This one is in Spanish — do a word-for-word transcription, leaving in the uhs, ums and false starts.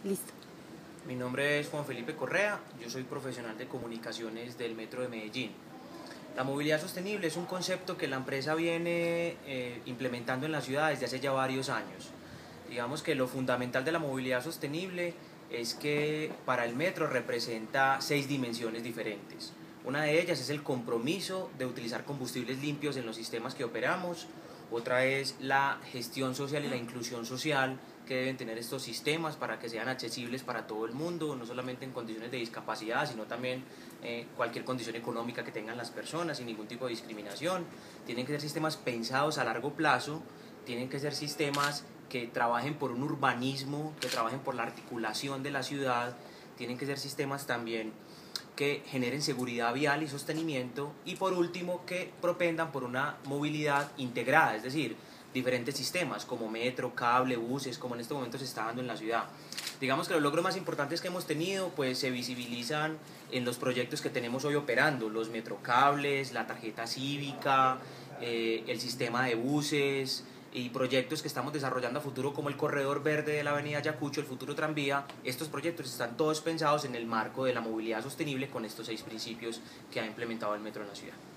Listo. Mi nombre es Juan Felipe Correa, yo soy profesional de comunicaciones del Metro de Medellín. La movilidad sostenible es un concepto que la empresa viene eh, implementando en la ciudad desde hace ya varios años. Digamos que lo fundamental de la movilidad sostenible es que para el metro representa seis dimensiones diferentes. Una de ellas es el compromiso de utilizar combustibles limpios en los sistemas que operamos. Otra es la gestión social y la inclusión social que deben tener estos sistemas para que sean accesibles para todo el mundo, no solamente en condiciones de discapacidad, sino también eh, cualquier condición económica que tengan las personas, sin ningún tipo de discriminación. Tienen que ser sistemas pensados a largo plazo, tienen que ser sistemas que trabajen por un urbanismo, que trabajen por la articulación de la ciudad, tienen que ser sistemas también que generen seguridad vial y sostenimiento, y por último que propendan por una movilidad integrada, es decir, diferentes sistemas como metro, cable, buses, como en este momento se está dando en la ciudad. Digamos que los logros más importantes que hemos tenido pues se visibilizan en los proyectos que tenemos hoy operando, los metrocables, la tarjeta cívica, eh, el sistema de buses, y proyectos que estamos desarrollando a futuro como el corredor verde de la avenida Ayacucho, el futuro tranvía. Estos proyectos están todos pensados en el marco de la movilidad sostenible con estos seis principios que ha implementado el metro en la ciudad.